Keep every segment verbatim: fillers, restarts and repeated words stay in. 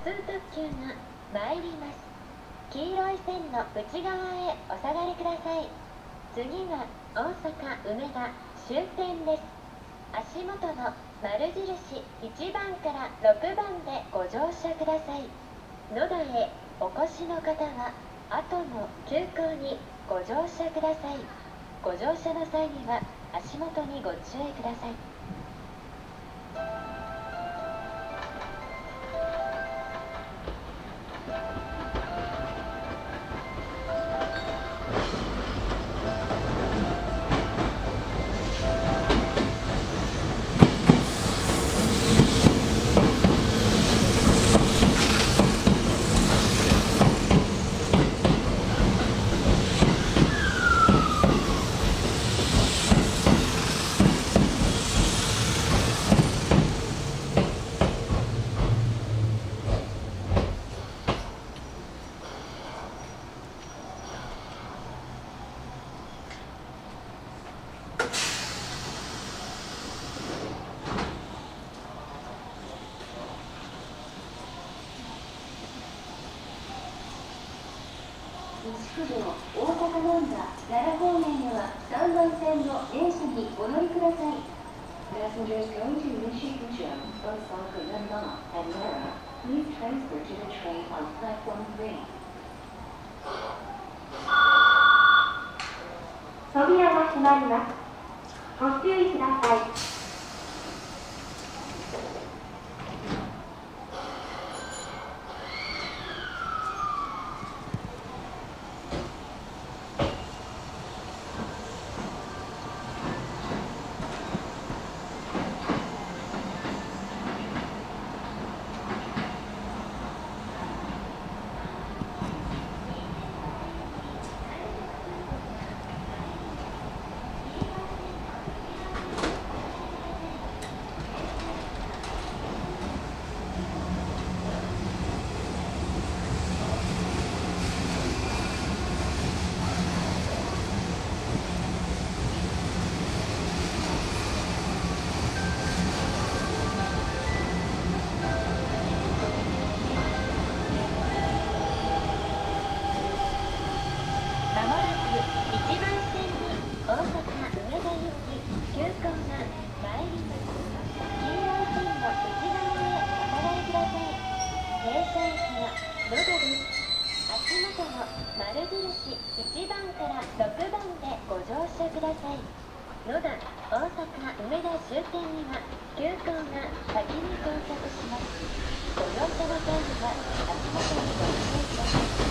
通特急が参ります。黄色い線の内側へお下がりください。次は大阪梅田終点です。足元の丸印いちばんからろくばんでご乗車ください。野田へお越しの方は後の急行にご乗車ください。ご乗車の際には足元にご注意ください。 西区道大阪なんだ奈良方面ではさんばん線の A 車にお乗りください。Passengers going to Nishikucho, Osaka, Nanda, and Nara, please transfer to the train on platform three. 扉が閉まります。ご注意ください。 野田、大阪、梅田終点には急行が先に到着します。ご乗車の際には足元にご注意ください。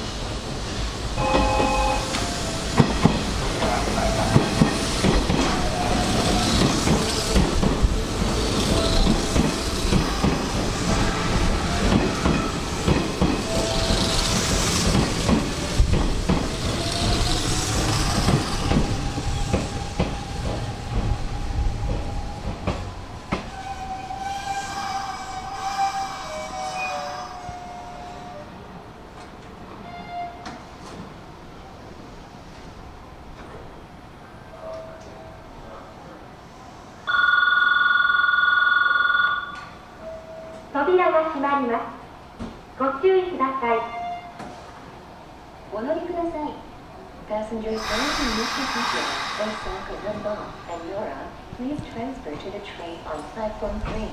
扉が閉まります。ご注意ください。お乗りください。Passengers going to Nishikucho, Osaka, Nanda, and Nara, please transfer to the train on platform three.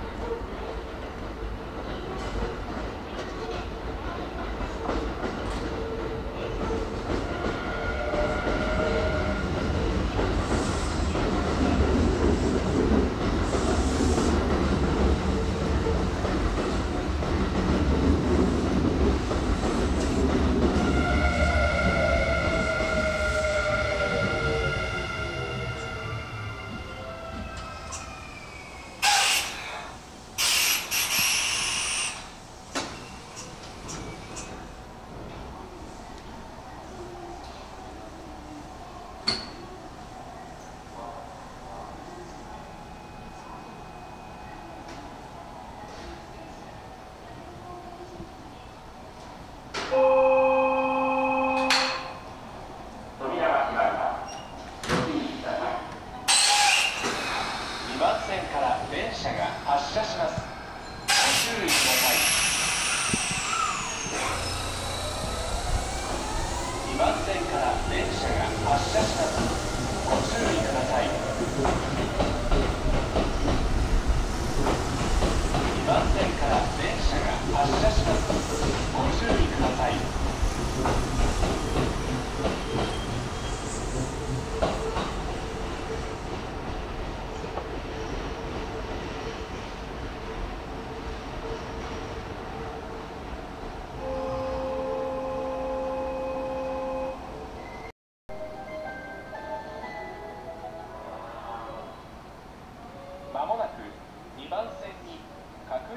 ご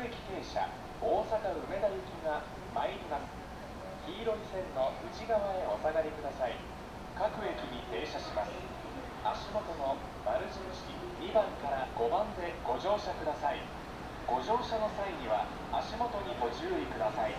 駅停車大阪梅田行きが参ります。黄色い線の内側へお下がりください。各駅に停車します。足元の丸印にばんからごばんでご乗車ください。ご乗車の際には足元にご注意ください。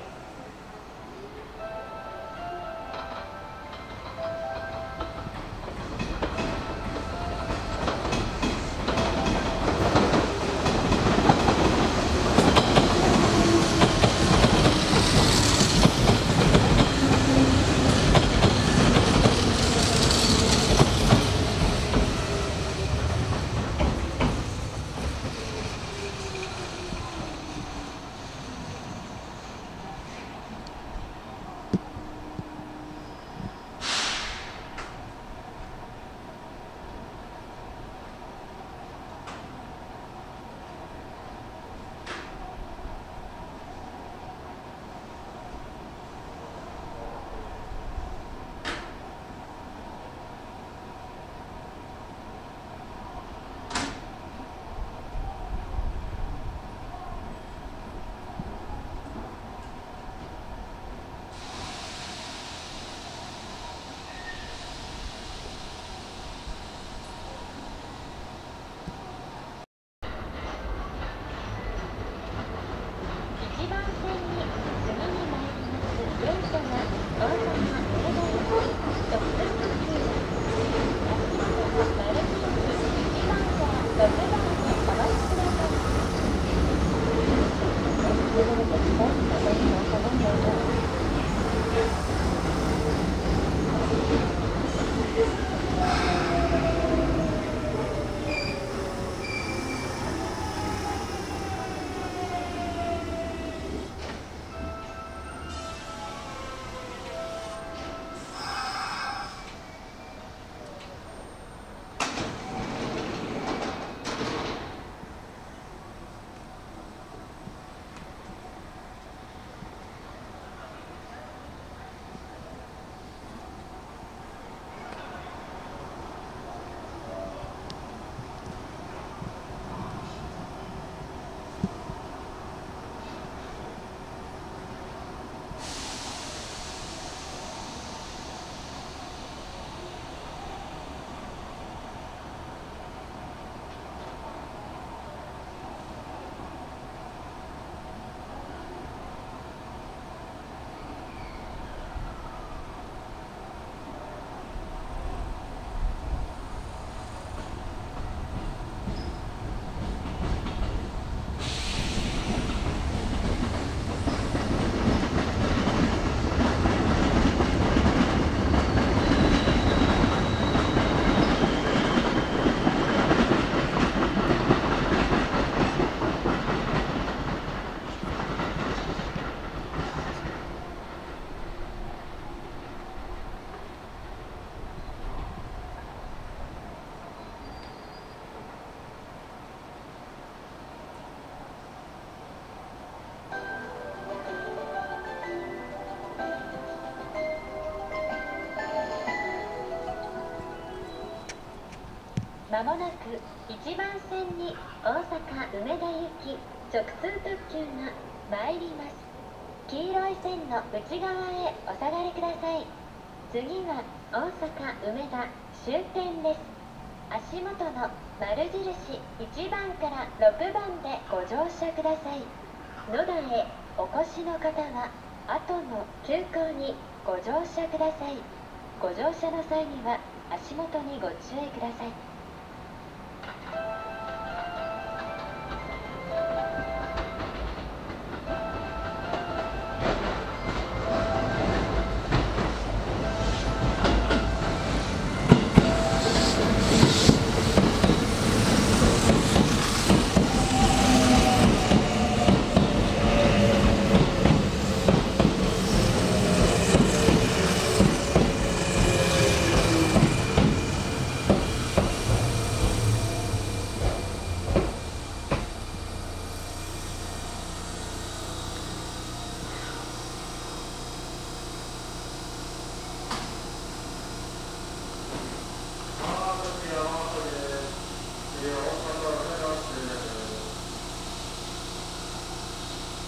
まもなくいちばん線に大阪梅田行き直通特急が参ります。黄色い線の内側へお下がりください。次は大阪梅田終点です。足元の丸印いちばんからろくばんでご乗車ください。野田へお越しの方は後の急行にご乗車ください。ご乗車の際には足元にご注意ください。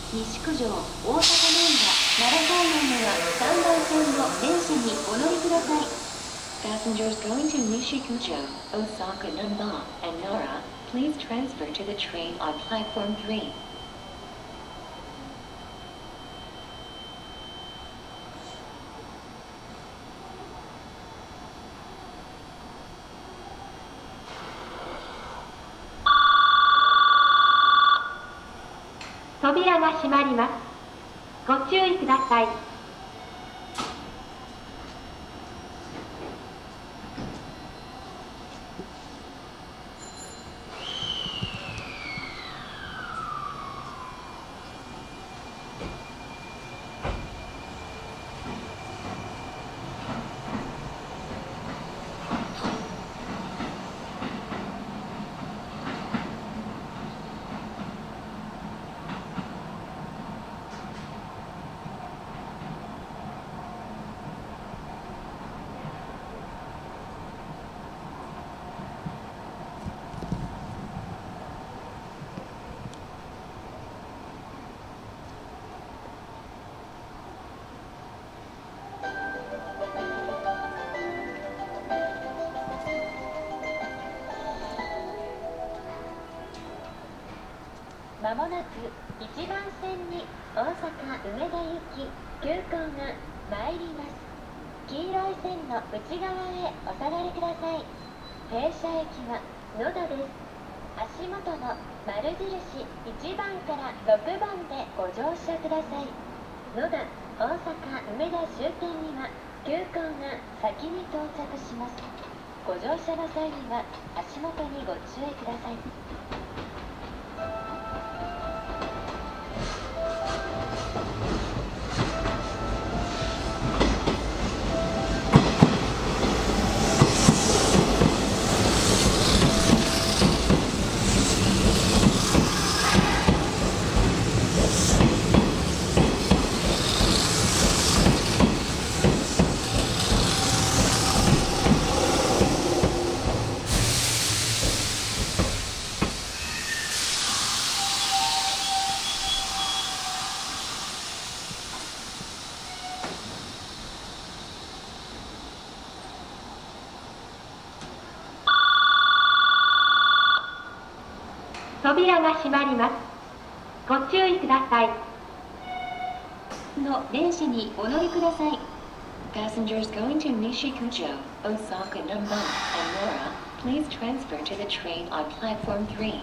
西九条大阪難波奈良方面ではさんばん線の電車にお乗りください。 Passengers going to Nishikujo, Osaka, Namba, and Nara, please transfer to the train on platform three. 扉が閉まります。ご注意ください。まもなくいちばん線に大阪梅田行き急行が参ります。黄色い線の内側へお下がりください。停車駅は野田です。足元の丸印いちばんからろくばんでご乗車ください。野田大阪梅田終点には急行が先に到着します。ご乗車の際には足元にご注意ください。扉が閉まります。ご注意ください。の電車にお乗りください。Passengers going to Nishikujo, Osaka, Namba, and Nara, please transfer to the train on platform three.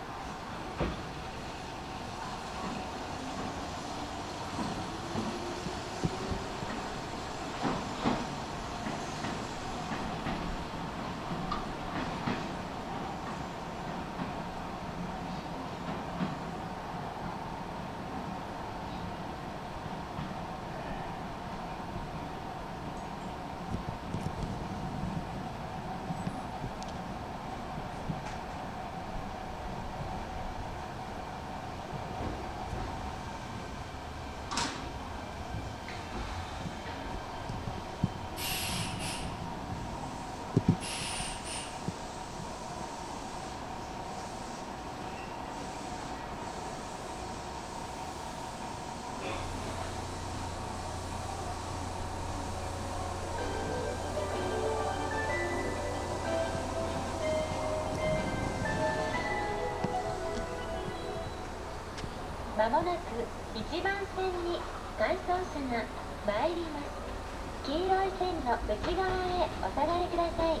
まもなくいちばん線に回送車が参ります。黄色い線の内側へお下がりください。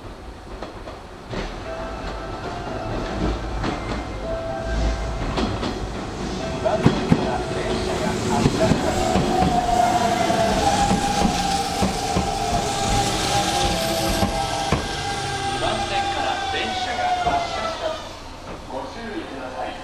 にばん線から電車が発車します。にばん線から電車が発車します。ご注意ください。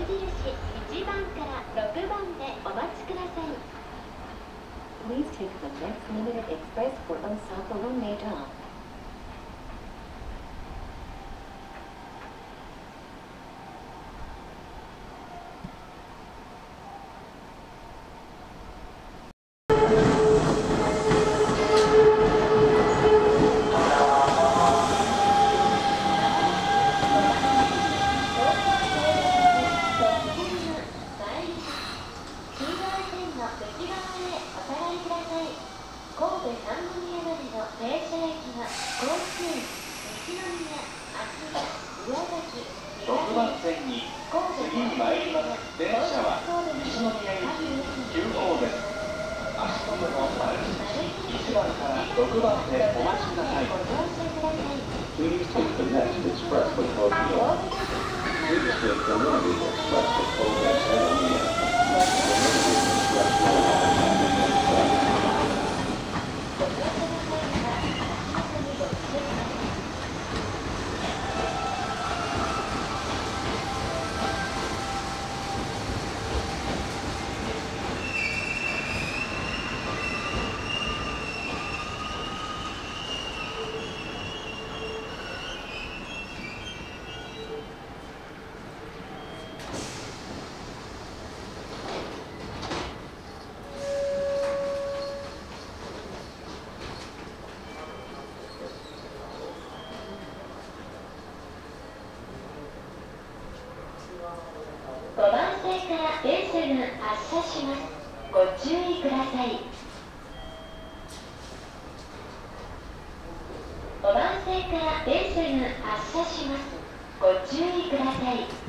印いちばんからろくばんでお待ちください。 Please take the next limited express for Osaka Umeda. ろくばん線に次に参ります電車は西宮行き急行です。足元の丸印いちばんからろくばんでお待ちください。 Please take the next express for Tokyo. Please take the limited express for Tokyo Sanomiya. The limited express will have an express. ごばん線から電車が発車します。ご注意ください。ごばん線から電車が発車します。ご注意ください。